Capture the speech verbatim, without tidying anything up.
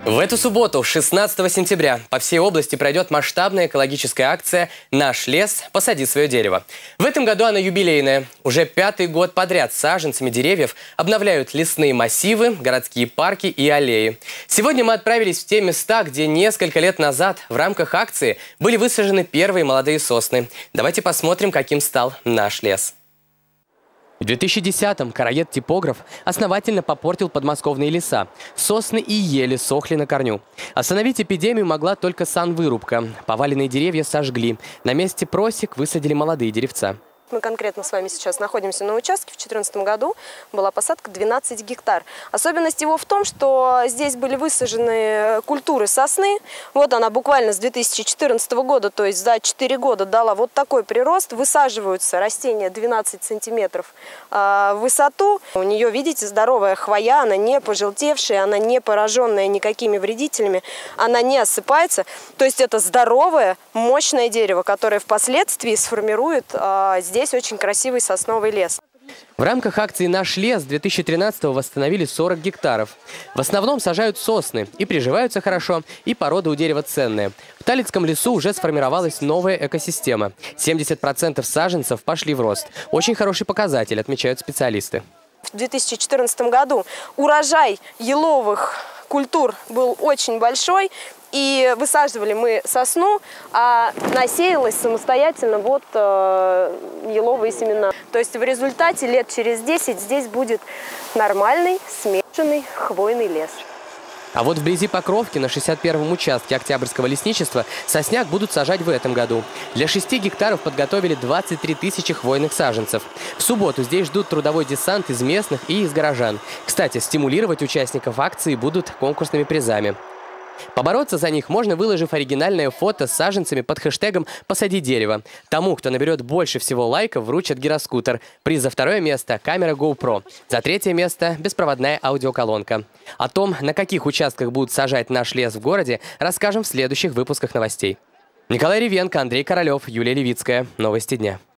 В эту субботу, шестнадцатого сентября, по всей области пройдет масштабная экологическая акция «Наш лес. Посади свое дерево». В этом году она юбилейная. Уже пятый год подряд саженцами деревьев обновляют лесные массивы, городские парки и аллеи. Сегодня мы отправились в те места, где несколько лет назад в рамках акции были высажены первые молодые сосны. Давайте посмотрим, каким стал наш лес. В две тысячи десятом короед-типограф основательно попортил подмосковные леса. Сосны и ели сохли на корню. Остановить эпидемию могла только санвырубка. Поваленные деревья сожгли. На месте просек высадили молодые деревца. Мы конкретно с вами сейчас находимся на участке. В две тысячи четырнадцатом году была посадка двенадцать гектар. Особенность его в том, что здесь были высажены культуры сосны. Вот она буквально с две тысячи четырнадцатого года, то есть за четыре года дала вот такой прирост. Высаживаются растения двенадцать сантиметров в высоту. У нее, видите, здоровая хвоя, она не пожелтевшая, она не пораженная никакими вредителями, она не осыпается. То есть это здоровое, мощное дерево, которое впоследствии сформирует здесь Здесь очень красивый сосновый лес. В рамках акции «Наш лес» две тысячи тринадцатого восстановили сорок гектаров. В основном сажают сосны и приживаются хорошо, и порода у дерева ценная. В Талицком лесу уже сформировалась новая экосистема. семьдесят процентов саженцев пошли в рост. Очень хороший показатель, отмечают специалисты. В две тысячи четырнадцатом году урожай еловых культур был очень большой. И высаживали мы сосну, а насеялась самостоятельно вот э, еловые семена. То есть в результате лет через десять здесь будет нормальный смешанный хвойный лес. А вот вблизи Покровки на шестьдесят первом участке Октябрьского лесничества сосняк будут сажать в этом году. Для шести гектаров подготовили двадцать три тысячи хвойных саженцев. В субботу здесь ждут трудовой десант из местных и из горожан. Кстати, стимулировать участников акции будут конкурсными призами. Побороться за них можно, выложив оригинальное фото с саженцами под хэштегом «Посади дерево». Тому, кто наберет больше всего лайков, вручат гироскутер. Приз за второе место – камера GoPro. За третье место – беспроводная аудиоколонка. О том, на каких участках будут сажать наш лес в городе, расскажем в следующих выпусках новостей. Николай Ревенко, Андрей Королев, Юлия Левицкая. Новости дня.